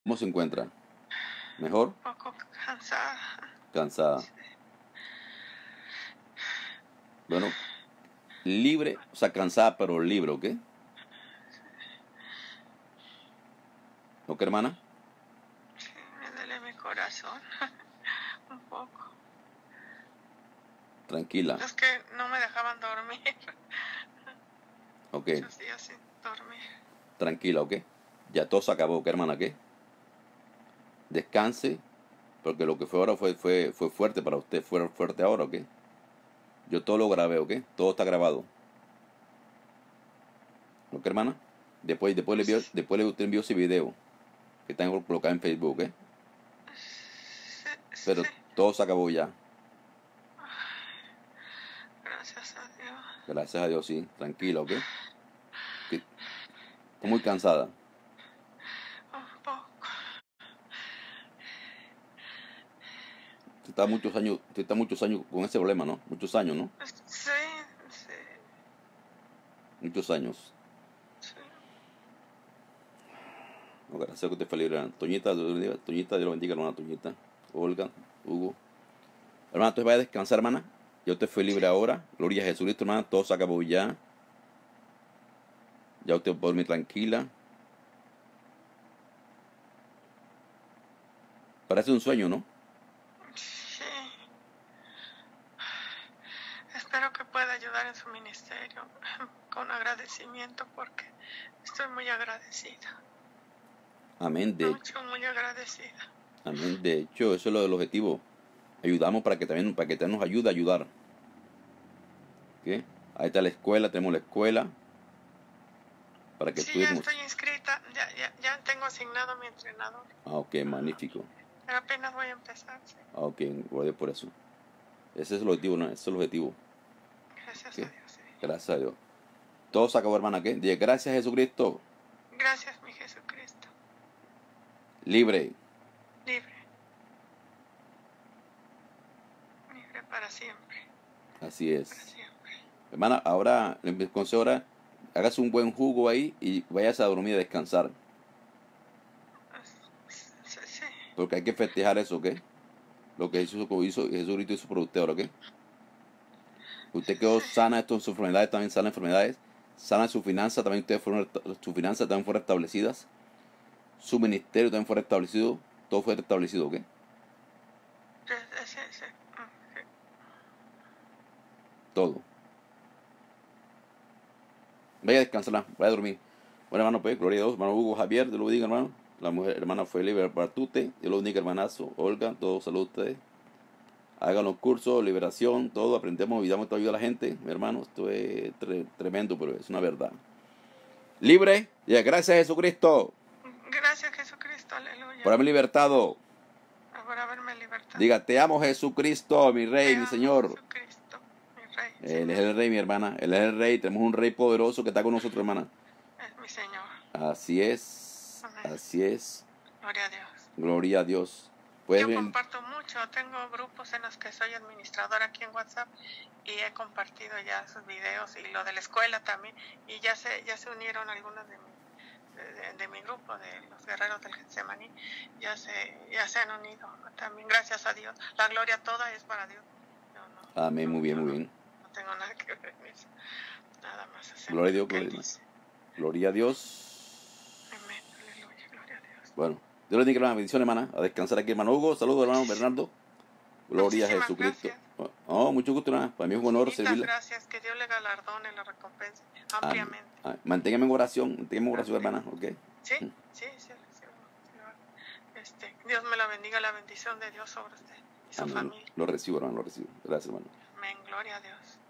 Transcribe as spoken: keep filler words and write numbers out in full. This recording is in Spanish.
¿Cómo se encuentra? ¿Mejor? Un poco cansada. Cansada. Sí. Bueno, libre, o sea, cansada, pero libre, ¿ok? ¿Ok, hermana? Sí, me duele mi corazón. Un poco. Tranquila. Es que no me dejaban dormir. Ok. Muchos días sin dormir. Tranquila, ¿ok? Ya todo se acabó, ¿ok, hermana? ¿Qué? Descanse, porque lo que fue ahora fue, fue, fue fuerte para usted, fue fuerte ahora, ¿ok? Yo todo lo grabé, ¿ok? Todo está grabado. ¿Ok, hermana? Después, después, le, envío, después le usted envió ese video que está colocado en Facebook, ¿ok? Sí, Pero sí. todo se acabó ya. Gracias a Dios. Gracias a Dios, sí. Tranquila, ¿ok? Que está muy cansada. Un poco. Usted está muchos años, usted está muchos años con ese problema, ¿no? Muchos años, ¿no? Sí, sí, Muchos años. sí. No, gracias a que usted fue libre. Toñita, Dios lo bendiga. Toñita, Dios lo bendiga, hermana Toñita. Olga, Hugo. Hermana, usted vaya a descansar, hermana. Ya usted fue libre Sí. ahora. Gloria a Jesucristo, hermana. Todo se acabó ya. Ya usted puede dormir tranquila. Parece un sueño, ¿no? Sí. Espero que pueda ayudar en su ministerio con agradecimiento porque estoy muy agradecida. Amén. De, Mucho, muy agradecida. amén. De hecho, eso es lo del objetivo. Ayudamos para que también, para que también nos ayude a ayudar. ¿Qué? Ahí está la escuela, tenemos la escuela. Para que Sí, ya estudiemos. estoy inscrita, ya, ya, ya tengo asignado a mi entrenador. Ah, ok, magnífico. Pero apenas voy a empezar, sí. Ah, ok, gloria por eso. Ese es el objetivo, ¿no? Ese es el objetivo. Gracias ¿Qué? a Dios, sí. Gracias a Dios. Todo se acabó, hermana, ¿qué? Diga, gracias a Jesucristo. Gracias, mi Jesucristo. Libre. Libre. Libre para siempre. Así es. Para siempre. Hermana, ahora, le consejo ahora, hágase un buen jugo ahí y vayas a dormir a descansar. Sí, sí. Porque hay que festejar eso, ¿ok? Lo que Jesús hizo, Jesucristo hizo por usted ahora, ¿ok? Usted quedó Sí. sana de sus enfermedades, también sana enfermedades. Sana su finanza, también ustedes fueron, sus finanzas también fueron restablecidas. Su ministerio también fue restablecido. Todo fue restablecido, ¿ok? Sí, sí, sí. Todo. Vaya a descansar, vaya a dormir. Bueno, hermano, pues, gloria a Dios. Hermano Hugo Javier, Dios lo bendiga, hermano. La mujer, hermana fue libre Bartute. Dios lo bendiga, hermanazo. Olga, todo salud a ustedes. Hagan los cursos, liberación, todo. Aprendemos y damos toda ayuda a la gente. Mi hermano, esto es tre tremendo, pero es una verdad. Libre, y gracias a Jesucristo. Gracias, Jesucristo, aleluya. Por haberme libertado. Por haberme libertado. Diga, te amo, Jesucristo, mi rey, Te mi amo, Señor. Jesucristo, mi rey. Él Señor. es el rey, mi hermana. Él es el rey. Tenemos un rey poderoso que está con nosotros, hermana. Es mi Señor. Así es. Amén. Así es. Gloria a Dios. Gloria a Dios. Pues Yo bien, comparto mucho, tengo grupos en los que soy administradora aquí en WhatsApp y he compartido ya sus videos y lo de la escuela también, y ya se ya se unieron algunos de mi, de, de, de mi grupo de los guerreros del Getsemaní, ya se ya se han unido también, gracias a Dios. La gloria toda es para Dios. Yo no, amén, no, muy bien, yo muy no, bien. no tengo nada que ver en eso, nada más hacemos Gloria a Dios, lo que Él gloria, dice. gloria a Dios. Amén, aleluya, gloria a Dios. Bueno, Dios le diga, hermana, bendición, hermana. A descansar aquí, hermano Hugo. Saludos, hermano Bernardo. Gloria a Muchísimas Jesucristo. gracias. Oh, mucho gusto, hermana. Para mí es un honor Infinitas servirle. gracias, que Dios le galardone, le recompense Amén. ampliamente. Amén. Manténgame en oración, manténgame en oración, hermana, ¿ok? Sí, sí, sí, sí, sí, sí. Este, Dios me la bendiga, la bendición de Dios sobre usted y su Amén. familia. Lo recibo, hermano, lo recibo. Gracias, hermano. Amén, gloria a Dios.